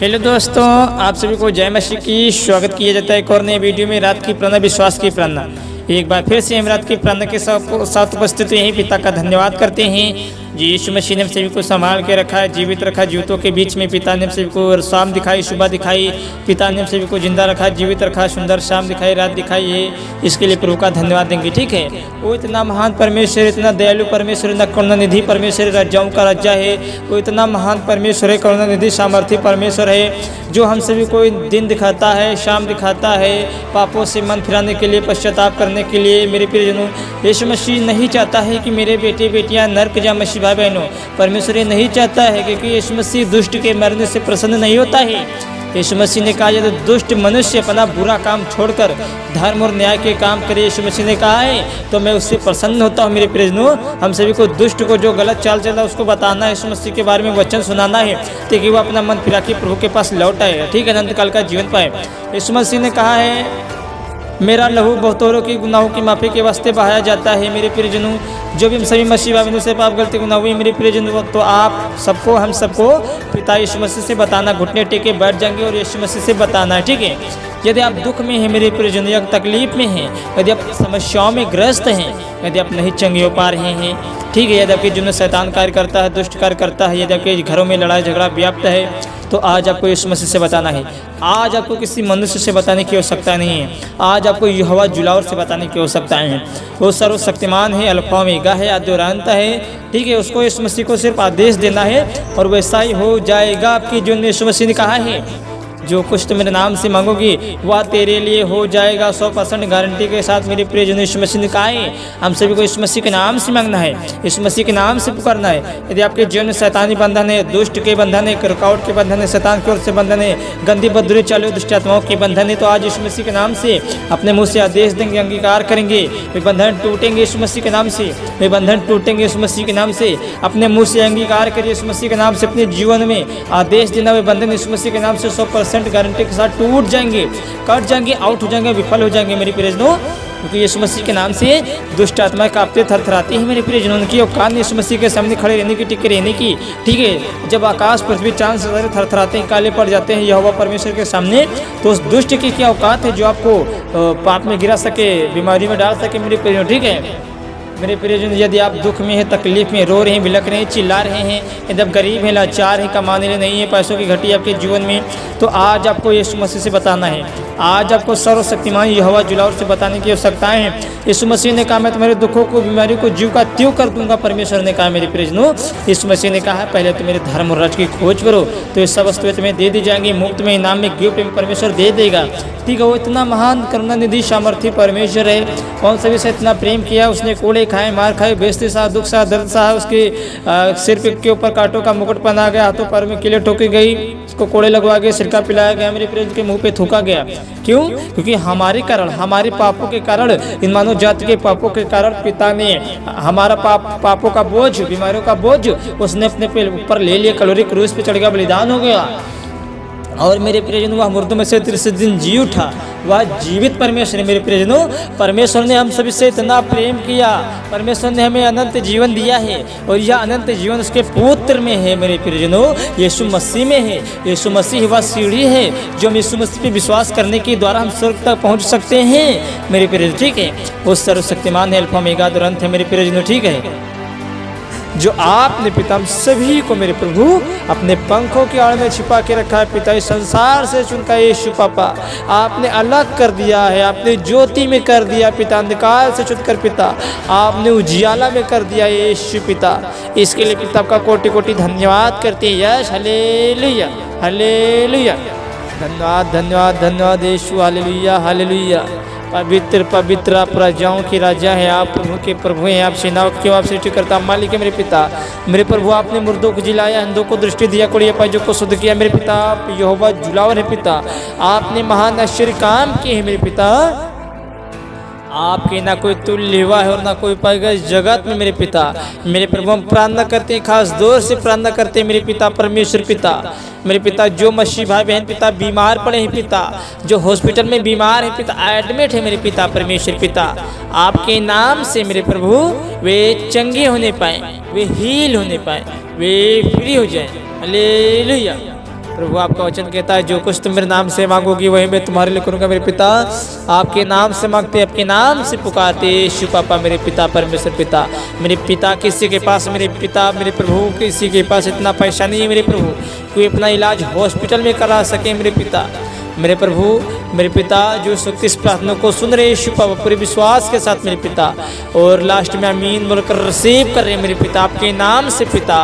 Hello दोस्तों, आप सभी को जय मसीह की स्वागत किया जाता है एक और नए वीडियो में। रात की प्रार्थना, विश्वास की प्रार्थना। एक बार फिर से हम रात की प्रार्थना के साथ उपस्थित यही पिता का धन्यवाद करते हैं जी। यीशु मसीह ने हम सभी को संभाल के रखा है, जीवित रखा, जीवितों के बीच में पिता ने हम सभी को शाम दिखाई, सुबह दिखाई। पिता ने हम सभी को जिंदा रखा, जीवित रखा, सुंदर शाम दिखाई, रात दिखाई है। इसके लिए प्रभु का धन्यवाद देंगे, ठीक है। वो इतना महान परमेश्वर, इतना दयालु परमेश्वर, इतना करुणानिधि परमेश्वर, राजाओं का राजा है। वो इतना महान परमेश्वर है, करुणानिधि सामर्थ्य परमेश्वर है, जो हम सभी को दिन दिखाता है, शाम दिखाता है, पापों से मन फिराने के लिए, पश्चाताप करने के लिए। मेरे प्रियजनों, यीशु मसीह नहीं चाहता है कि मेरे बेटे बेटियां नर्क जा। मसीह भाई बहनों, परमेश्वर ये नहीं चाहता है, क्योंकि यीशु मसीह दुष्ट के मरने से प्रसन्न नहीं होता है। यीशु मसीह ने कहा, यदि दुष्ट मनुष्य अपना बुरा काम छोड़कर धर्म और न्याय के काम करे, यीशु मसीह ने कहा है, तो मैं उससे प्रसन्न होता हूँ। मेरे प्रियजनों, हम सभी को दुष्ट को जो गलत चाल चल रहा है उसको बताना है, यीशु मसीह के बारे में वचन सुनाना है, ताकि वो अपना मन फिरा के प्रभु के पास लौट आए, ठीक है, अनंत काल का जीवन पाए। यीशु मसीह ने कहा है, मेरा लहू बहुतों की गुनाहों की माफ़ी के वास्ते बहाया जाता है। मेरे प्रियजनों, जो भी हम सभी मसीह भाइयों से पाप गलती गुनाह हुई, मेरे प्रियजनों, तो आप सबको, हम सबको पिता यीशु मसीह से बताना, घुटने टेके बैठ जाएंगे और यीशु मसीह से बताना है, ठीक है। यदि आप दुख में हैं मेरे प्रियजनों, या तकलीफ में हैं, यदि आप समस्याओं में ग्रस्त हैं, यदि आप नहीं चंगे हो पा रहे हैं, ठीक है, यदि आपके जीवन में शैतान कार्य करता है, दुष्ट कार्य करता है, यदि आपके घरों में लड़ाई झगड़ा व्याप्त है, तो आज आपको यीशु मसीह से बताना है। आज आपको किसी मनुष्य से बताने की आवश्यकता नहीं है। आज आपको यहोवा जुलावर से बताने की आवश्यकता है। वो सर्वशक्तिमान है, अल्फा ओमेगा है, आदि और अंत है, ठीक है। उसको यीशु मसीह को सिर्फ आदेश देना है और वैसा ही हो जाएगा। आपकी जो यीशु मसीह ने कहा है, जो कुछ तुम मेरे नाम से मांगोगी वह तेरे लिए हो जाएगा, 100% गारंटी के साथ। मेरे प्रियजनों, यीशु मसीह ने कहा है, हम सभी को यीशु मसीह के नाम से मांगना है, यीशु मसीह के नाम से पुकारना है। यदि आपके जीवन में शैतानी बंधन है, दुष्ट के बंधन है, रुकावट के बंधन है, शैतान की ओर से बंधन है, गंदी बददुरी चालू दुष्ट आत्माओं के बंधन है, तो आज यीशु मसीह के नाम से अपने मुँह से आदेश देंगे, अंगीकार करेंगे, वे बंधन टूटेंगे यीशु मसीह के नाम से, वे बंधन टूटेंगे यीशु मसीह के नाम से। अपने मुँह से अंगीकार करिए यीशु मसीह के नाम से, अपने जीवन में आदेश देना, वे बंधन यीशु मसीह के नाम से 100% गारंटी के साथ टूट जाएंगे, कट जाएंगे, आउट हो जाएंगे, विफल हो जाएंगे मेरे प्रियजनों, क्योंकि यीशु मसीह के नाम से दुष्ट आत्माएं कांपते थरथराती हैं। मेरे प्रियजनों, उनकी औकात यीशु मसीह के सामने खड़े रहने की, टिके रहने की, ठीक है। जब आकाश पृथ्वी चांद सितारे थरथराते हैं, काले पड़ जाते हैं यहोवा परमेश्वर के सामने, तो उस दुष्ट की क्या औकात है जो आपको पाप में गिरा सके, बीमारी में डाल सके मेरे प्रियजनों, ठीक है। मेरे प्रियजन, यदि आप दुख में हैं, तकलीफ में, रो रहे हैं, बिलख रहे हैं, चिल्ला रहे हैं, यदि आप गरीब हैं, लाचार हैं, कमाने लिए नहीं है, पैसों की घटी आपके जीवन में, तो आज आपको यीशु मसीह से बताना है। आज आपको सर्वशक्तिमान यहोवा जुलावर से बताने की आवश्यकता है। यीशु मसीह ने कहा, मैं तुम्हारे दुखों को, बीमारियों को जीव का त्यों कर दूंगा। परमेश्वर ने कहा मेरे प्रियजनों, यीशु मसीह ने कहा, पहले तो मेरे धर्म और राज्य की खोज करो, तो ये सब वस्तुएं तुम्हें दे दी जाएंगी, मुफ्त में, इनाम में, गिफ्ट में परमेश्वर दे देगा, ठीक है। वो इतना महान करुणानिधि सामर्थ्य परमेश्वर है, कौन सभी से इतना प्रेम किया, उसने कोड़े खाए, मार खाए, बेइज्जती सहा, दुख सहा, दर्द सहा, उसके सिर के ऊपर कांटों का मुकुट पहना गया, हाथों पैर में कीले ठोकी गई, उसको कोड़े लगवा गए, सिरका पिलाया गया, मेरे प्रेम के मुंह पे थूका गया। क्यों? क्योंकि हमारे कारण, हमारे पापों के कारण, इन मानव जाति के पापों के कारण पिता ने हमारा पापों का बोझ, बीमारियों का बोझ उसने अपने पे ऊपर ले लिया, कलोरी क्रूस पे चढ़ गया, बलिदान हो गया। और मेरे प्रियजनों, वह मुर्दों में से 30 दिन जी उठा, वह जीवित परमेश्वर है। मेरे प्रियजनों, परमेश्वर ने हम सभी से इतना प्रेम किया, परमेश्वर ने हमें अनंत जीवन दिया है, और यह अनंत जीवन उसके पुत्र में है। मेरे प्रियजनों, यीशु मसीह में है। यीशु मसीह वह सीढ़ी है जो हम यीशु मसीह पे विश्वास करने के द्वारा हम स्वर्ग तक पहुँच सकते हैं मेरे प्रियजनों, ठीक है। वो सर्वशक्तिमान है, अल्फा ओमेगा दुरंत है मेरे प्रियजनों, ठीक है। जो आपने पिता हम सभी को मेरे प्रभु अपने पंखों की आड़ में छिपा के रखा है। पिता, इस संसार से चुनकर यीशु पापा आपने अलग कर दिया है, आपने ज्योति में कर दिया पिता, अंधकार से चुनकर पिता आपने उजियाला में कर दिया यीशु पिता। इसके लिए पिता आपका कोटि कोटि धन्यवाद करते हैं। यश हालेलुया, हालेलुया, धन्यवाद धन्यवाद धन्यवाद यीशु, हालेलुया हालेलुया। पवित्र पवित्र प्रजाओं की राजा है आप, प्रभु के प्रभु हैं आप, सेनाओं की आप सृष्टि करता मालिक है मेरे पिता। मेरे प्रभु, आपने मुर्दों को जिलाया, अंधों को दृष्टि दिया, कोड़िया पाइजों को शुद्ध किया मेरे पिता। आप यहोवा जुलावर है पिता, आपने महान आश्चर्य काम किए हैं मेरे पिता। आपके ना कोई तुल्य हुआ है और ना कोई पाएगा इस जगत में मेरे पिता। मेरे प्रभु, हम प्रार्थना करते हैं, खास दौर से प्रार्थना करते हैं मेरे पिता परमेश्वर पिता। मेरे पिता, जो मसीह भाई बहन पिता बीमार पड़े हैं पिता, जो हॉस्पिटल में बीमार है पिता, एडमिट है मेरे पिता परमेश्वर पिता, आपके नाम से मेरे प्रभु वे चंगे होने पाए, वे हील होने पाए, वे फ्री हो जाए। हालेलुया। प्रभु आपका वचन कहता है जो कुछ तुम मेरे नाम से मांगोगी वही मैं तुम्हारे लिए करूँगा। मेरे पिता आपके नाम से मांगते, आपके नाम से पुकारते। यीशु पापा मेरे पिता परमेश्वर पिता, मेरे पिता किसी के पास, मेरे पिता मेरे प्रभु किसी के पास इतना पैसा नहीं है मेरे प्रभु कोई अपना इलाज हॉस्पिटल में करा सके। मेरे पिता मेरे प्रभु मेरे पिता जो शक्ति इस प्रार्थना को सुन रहे यीशु पापा पूरे विश्वास के साथ मेरे पिता, और लास्ट में आमीन बोलकर रिसीव कर रहे मेरे पिता आपके नाम से पिता,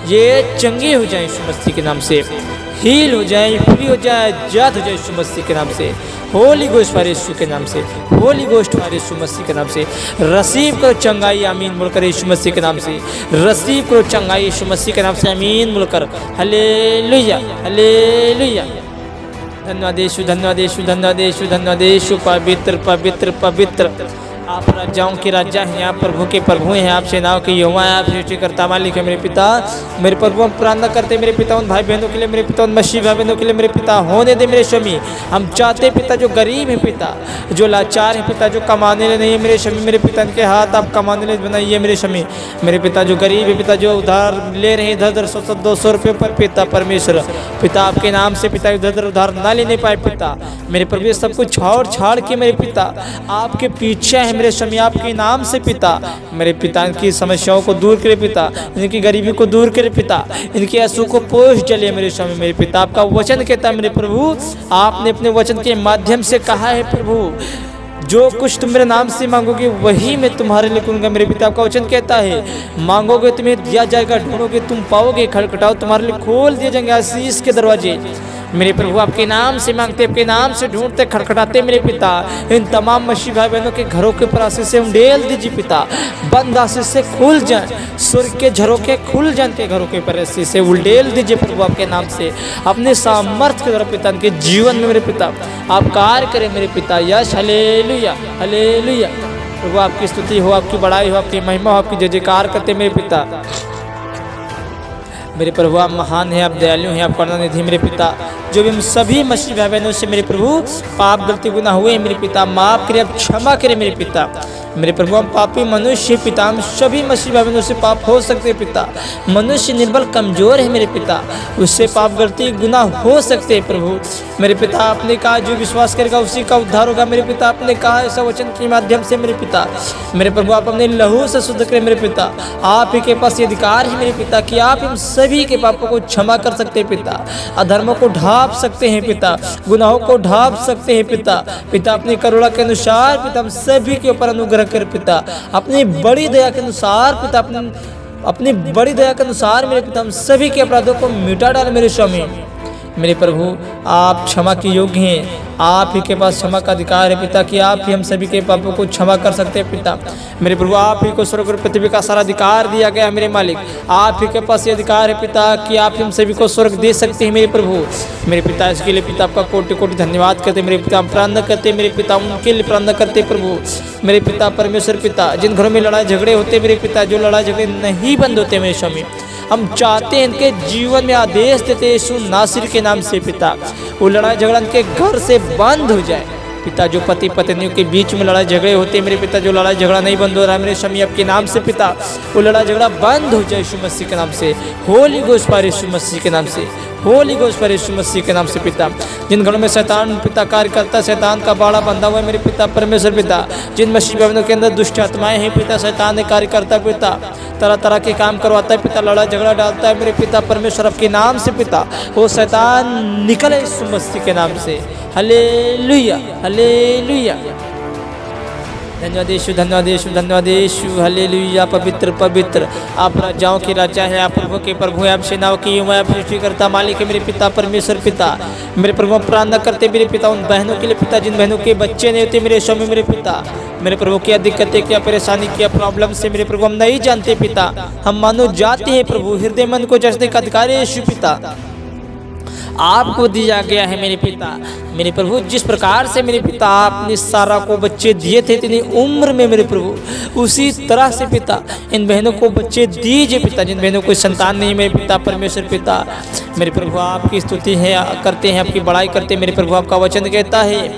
ये चंगे हो जाए यीशु मसीह के नाम से, हील हो जाए, फ्री हो जाए, जात हो जाए यीशु मसीह के नाम से। होली गोस्ट वाले यीशु के नाम से, होली गोस्ट वाले यीशु मसीह के नाम से रिसीव करो चंगाई आमीन बोलकर यीशु मसीह के नाम से रिसीव करो चंगाई यीशु मसीह के नाम से आमीन बोलकर। हालेलुया हालेलुया। धन्यवाद यीशु, धन्यवाद यीशु, धन्यवाद यीशु, धन्यवाद यीशु। पवित्र पवित्र पवित्र आप राजाओं के राजा हैं, आप प्रभु के प्रभु हैं, आप सेनाओं के यहोवा हैं, आप सृष्टिकर्ता मालिक है। मेरे पिता मेरे प्रभु हम प्रार्थना करते मेरे पिता उन भाई बहनों के लिए, मेरे पिता उन मसीह भाई बहनों के लिए मेरे पिता होने दे मेरे स्वामी। हम चाहते पिता जो गरीब है पिता, जो लाचार है पिता, जो कमाने ले नहीं है मेरे स्वामी, मेरे पिता इनके हाथ आप कमाने ले बनाइए मेरे स्वामी। मेरे पिता जो गरीब है पिता, जो उधार ले रहे हैं इधर 100-200 रुपये पर पिता परमेश्वर पिता आपके नाम से पिता इधर उधार ना लेने पाए पिता, मेरे प्रभु सब कुछ छोड़ छाड़ के मेरे पिता आपके पीछे है मेरे स्वामी आपके नाम से पिता। मेरे पिता इनकी समस्याओं को दूर करे पिता, इनकी गरीबी को दूर करे पिता, इनके आंसू को पोंछ जले मेरे स्वामी। मेरे पिता आपका वचन कहता है मेरे प्रभु, आपने अपने वचन के माध्यम से कहा है प्रभु जो कुछ तुम मेरे नाम से मांगोगे वही मैं तुम्हारे लिए करूंगा। मेरे पिता आपका वचन कहता है मांगोगे तुम्हें दिया जाएगा, ढूंढोगे तुम पाओगे, खटखटाओ तुम्हारे लिए खोल दिए जाएंगे आशीष के दरवाजे। मेरे प्रभु आपके नाम से मांगते, आपके नाम से ढूंढते, खटखटाते मेरे पिता इन तमाम मसीह भाई बहनों के घरों के ऊपर आशीष से उंडेल दीजिए पिता, बंद आशीष से खुल जाए, स्वर्ग के झरोखे खुल जाए के घरों के ऊपर आशीष से उंडेल दीजिए प्रभु आपके नाम से अपने सामर्थ्य के द्वारा पिता इनके जीवन में मेरे पिता आप कार्य करें मेरे पिता। यश हालेलुया हालेलुया। प्रभु आपकी स्तुति हो, आपकी बड़ाई हो, आपकी महिमा हो, आपकी जय जयकार करते मेरे पिता। मेरे प्रभु आप महान हैं, आप दयालु हैं, आप करुणानिधि मेरे पिता। जो भी हम सभी मसीह भाई बहनों से मेरे प्रभु पाप गलती गुनाह हुए मेरे पिता माफ करें, आप क्षमा करें मेरे पिता। मेरे प्रभु हम पापी मनुष्य पिता, हम सभी मसीह भाई बहनों से पाप हो सकते हैं पिता। मनुष्य निर्बल कमजोर है मेरे पिता, उससे पाप गलती गुनाह हो सकते हैं प्रभु। मेरे पिता आपने कहा जो विश्वास करेगा उसी का उद्धार होगा मेरे पिता, आपने कहा ऐसा वचन के माध्यम से मेरे पिता। मेरे प्रभु आप अपने लहू से शुद्ध करें मेरे पिता, आप ही के पास ये अधिकार है मेरे पिता कि आप इन सभी के पापों को क्षमा कर सकते हैं पिता, अधर्मों को ढांप सकते हैं पिता, गुनाहों को ढांप सकते हैं पिता। पिता अपनी करुणा के अनुसार पिता हम सभी के ऊपर अनुग्रह कर पिता, अपनी बड़ी दया के अनुसार पिता अपनी बड़ी दया के अनुसार मेरे पिता हम सभी के अपराधों को मिटा डाल मेरे स्वामी। मेरे प्रभु आप क्षमा के योग्य हैं, आप ही के पास क्षमा का अधिकार है पिता कि आप ही हम सभी के पापों को क्षमा कर सकते हैं पिता। मेरे प्रभु आप ही को स्वर्ग और पृथ्वी का सारा अधिकार दिया गया है मेरे मालिक, आप ही के पास ये अधिकार है पिता कि आप ही हम सभी को स्वर्ग दे सकते हैं मेरे प्रभु। मेरे पिता इसके लिए पिता आपका कोटि कोटि धन्यवाद करते मेरे पिता, हम प्रार्थना करते मेरे पिता, उनके लिए प्रार्थना करते प्रभु। मेरे पिता परमेश्वर पिता जिन घरों में लड़ाई झगड़े होते मेरे पिता, जो लड़ाई झगड़े नहीं बंद होते मेरे स्वामी, हम चाहते हैं इनके जीवन में आदेश देते यीशु नासिर के नाम से पिता वो लड़ाई झगड़ा इनके घर से बंद हो जाए पिता। जो पति पत्नियों के बीच में लड़ाई झगड़े होते हैं मेरे पिता, जो लड़ाई झगड़ा नहीं बंद हो रहा है मेरे स्वामी आपके नाम से पिता, वो लड़ाई झगड़ा बंद हो जाए यीशु मसीह के नाम से। होली गोस्ट पर यीशु मसीह के नाम से, होली गोस्ट पर यीशु मसीह के नाम से पिता। जिन घरों में शैतान पिता कार्य करता, शैतान का बाड़ा बंधा हुआ है मेरे पिता परमेश्वर पिता, जिन मसीह भाइयों के अंदर दुष्ट आत्माएं हैं पिता, शैतान ने कार्य करता पिता, तरह तरह के काम करवाता है पिता, लड़ाई झगड़ा डालता है मेरे पिता परमेश्वर आपके नाम से पिता, वो शैतान निकले यीशु मसीह के नाम से। हालेलुया हालेलुया। धन्यवाद यीशु, धन्यवाद यीशु, धन्यवाद यीशु। हालेलुया। पवित्र पवित्र आप राजाओं के राजा है, आप प्रभु के प्रभु है, आप सेनाओं की मैं आप सृष्टिकर्ता मालिक है मेरे पिता परमेश्वर पिता। मेरे प्रभु प्रार्थना करते मेरे पिता उन बहनों के लिए पिता जिन बहनों के बच्चे नहीं होते मेरे स्वामी मेरे पिता। मेरे प्रभु क्या दिक्कतें, क्या परेशानी, क्या प्रॉब्लम से मेरे प्रभु हम नहीं जानते पिता, हम मानो जाते हैं प्रभु, हृदय मन को जसने का अधिकार है यीशु पिता आपको दिया गया है मेरे पिता। मेरे प्रभु जिस प्रकार से मेरे पिता आपने सारा को बच्चे दिए थे इतनी उम्र में मेरे प्रभु, उसी तरह से पिता इन बहनों को बच्चे दीजिए पिता, जिन बहनों को संतान नहीं मेरे पिता परमेश्वर पिता। मेरे प्रभु आपकी स्तुति है करते हैं, आपकी बड़ाई करते हैं मेरे प्रभु। आपका वचन कहता है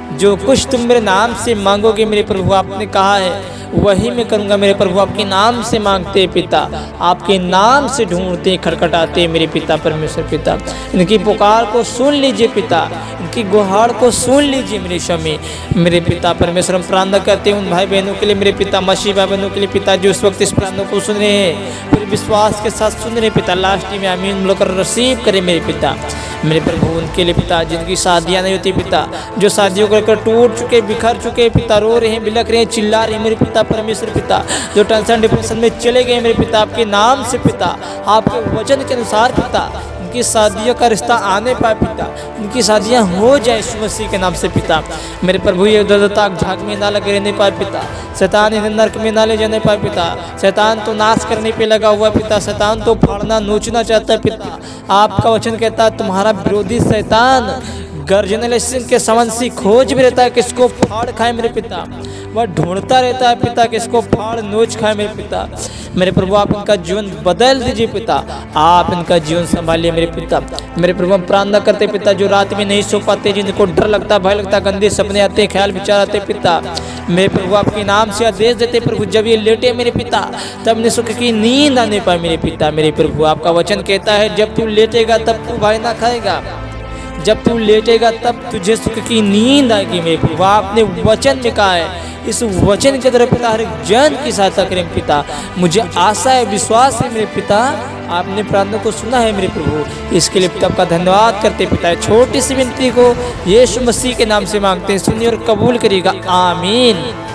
जो कुछ तुम मेरे नाम से मांगोगे मेरे प्रभु, आपने कहा है वही मैं करूँगा मेरे प्रभु। आपके नाम से मांगते पिता, आपके नाम से ढूंढते खटखटाते मेरे पिता परमेश्वर पिता। इनकी पुकार को सुन लीजिए पिता, इनकी गुहार को सुन लीजिए मेरे स्वामी मेरे पिता परमेश्वर। हम प्रार्थना करते हैं उन भाई बहनों के लिए मेरे पिता, मसीह भाई बहनों के लिए पिता, जो इस वक्त इस प्रार्थना को सुन रहे हैं, पूरे विश्वास के साथ सुन रहे पिता। लास्ट में आमीन बोलकर रिसीव करें मेरे पिता मेरे प्रभु। उनके लिए पिता जिनकी शादियाँ नहीं होती पिता, जो शादियों को लेकर टूट चुके बिखर चुके पिता, रो रहे हैं बिलख रहे हैं चिल्ला रहे हैं मेरे पिता परमेश्वर पिता, जो टेंशन डिप्रेशन में चले गए मेरे पिता, आपके नाम से पिता, आपके वचन के अनुसार पिता, उनकी शादियों का रिश्ता आने पाए पिता, उनकी शादियाँ हो जाए यीशु मसीह के नाम से पिता मेरे प्रभु। ये उद्धरता झाग में ना लगे रहने पाए पिता, शैतान इन्हें नरक में ना ले जाने पाए पिता। शैतान तो नाश करने पे लगा हुआ पिता, शैतान तो फाड़ना नोचना चाहता है पिता। आपका वचन कहता है तुम्हारा विरोधी शैतान गर्जने के समन सी खोज भी रहता है, किसको फाड़ खाए मेरे पिता। वह ढूंढता रहता है पिता, किसको फाड़ नोच खाए मेरे पिता मेरे प्रभु। आप इनका जीवन बदल दीजिए पिता, आप इनका जीवन संभालिए मेरे पिता मेरे प्रभु। हम प्रार्थना करते पिता, जो रात में नहीं सो पाते, जिनको डर लगता भय लगता, गंदे सपने आते, ख्याल विचार आते पिता मेरे प्रभु, आपके नाम से आदेश देते प्रभु, जब ये लेटे मेरे पिता तब ने सुख की नींद आने पाए मेरे पिता मेरे प्रभु। आपका वचन कहता है जब तू लेटेगा तब तू भाई ना खाएगा, जब तू लेटेगा तब तुझे सुख की नींद आएगी मेरे प्रभु। आपने वचन में कहा है, इस वचन के द्वारा पिता हर एक जन की सहायता करें पिता। मुझे आशा है विश्वास है मेरे पिता, आपने प्रार्थना को सुना है मेरे प्रभु। इसके लिए पिता आपका धन्यवाद करते पिता। छोटी सी विनती को यीशु मसीह के नाम से मांगते हैं, सुनिए और कबूल करिएगा, आमीन।